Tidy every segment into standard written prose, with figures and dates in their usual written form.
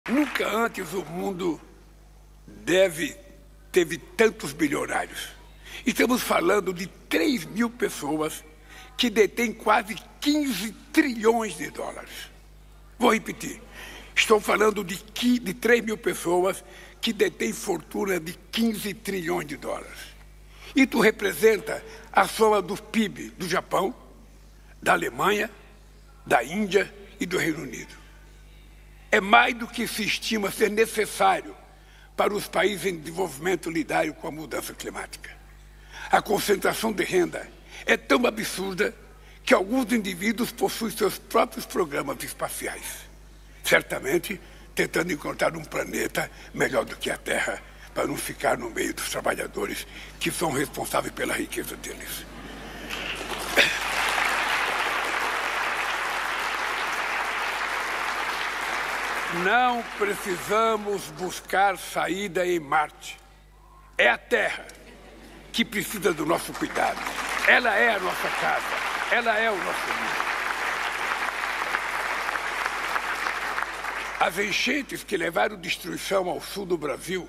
Nunca antes o mundo teve tantos bilionários. Estamos falando de 3 mil pessoas que detêm quase 15 trilhões de dólares. Vou repetir. Estou falando de 3 mil pessoas que detêm fortuna de 15 trilhões de dólares. Isso representa a soma do PIB do Japão, da Alemanha, da Índia e do Reino Unido. É mais do que se estima ser necessário para os países em desenvolvimento lidarem com a mudança climática. A concentração de renda é tão absurda que alguns indivíduos possuem seus próprios programas espaciais, certamente tentando encontrar um planeta melhor do que a Terra, para não ficar no meio dos trabalhadores que são responsáveis pela riqueza deles. Não precisamos buscar saída em Marte. É a Terra que precisa do nosso cuidado. Ela é a nossa casa. Ela é o nosso mundo. As enchentes que levaram destruição ao sul do Brasil,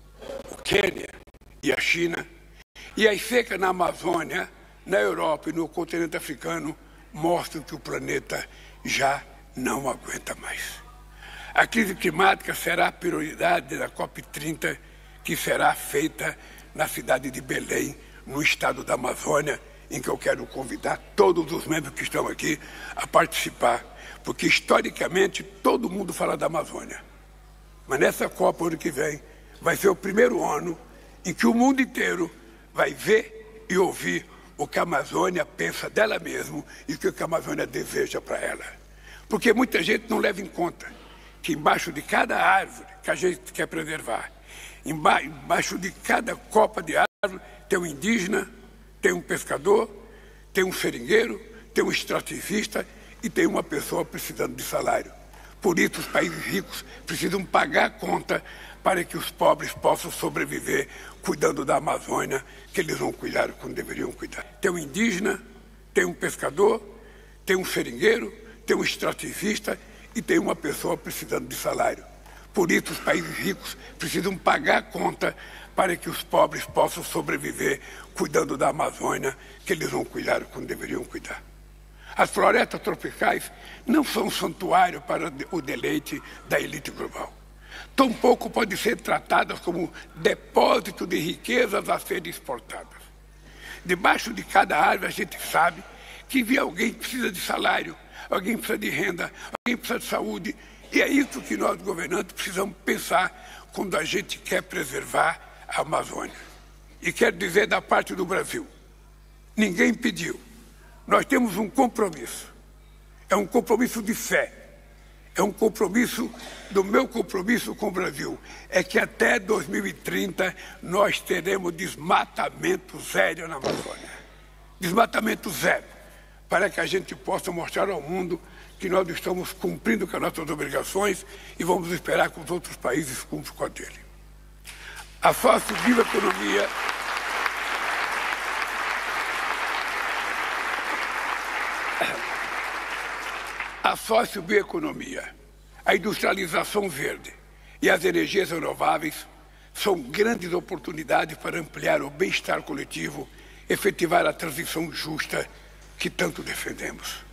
o Quênia e a China, e as secas na Amazônia, na Europa e no continente africano, mostram que o planeta já não aguenta mais. A crise climática será a prioridade da COP30, que será feita na cidade de Belém, no estado da Amazônia, em que eu quero convidar todos os membros que estão aqui a participar, porque historicamente todo mundo fala da Amazônia. Mas nessa Copa, ano que vem, vai ser o primeiro ano em que o mundo inteiro vai ver e ouvir o que a Amazônia pensa dela mesma e o que a Amazônia deseja para ela. Porque muita gente não leva em conta que embaixo de cada árvore que a gente quer preservar, embaixo de cada copa de árvore, tem um indígena, tem um pescador, tem um seringueiro, tem um extrativista e tem uma pessoa precisando de salário. Por isso, os países ricos precisam pagar a conta para que os pobres possam sobreviver cuidando da Amazônia, que eles não cuidaram quando deveriam cuidar. Tem um indígena, tem um pescador, tem um seringueiro, tem um extrativista e tem uma pessoa precisando de salário. Por isso, os países ricos precisam pagar a conta para que os pobres possam sobreviver cuidando da Amazônia, que eles não cuidaram quando deveriam cuidar. As florestas tropicais não são um santuário para o deleite da elite global. Tampouco podem ser tratadas como depósito de riquezas a serem exportadas. Debaixo de cada árvore a gente sabe que alguém precisa de salário, alguém precisa de renda, alguém precisa de saúde. E é isso que nós, governantes, precisamos pensar quando a gente quer preservar a Amazônia. E quero dizer da parte do Brasil, ninguém pediu. Nós temos um compromisso. É um compromisso de fé. É um compromisso, do meu compromisso com o Brasil, é que até 2030 nós teremos desmatamento zero na Amazônia. Desmatamento zero. Para que a gente possa mostrar ao mundo que nós estamos cumprindo com as nossas obrigações e vamos esperar que os outros países cumpram com a dele. A sócio-bioeconomia a industrialização verde e as energias renováveis são grandes oportunidades para ampliar o bem-estar coletivo, efetivar a transição justa que tanto defendemos.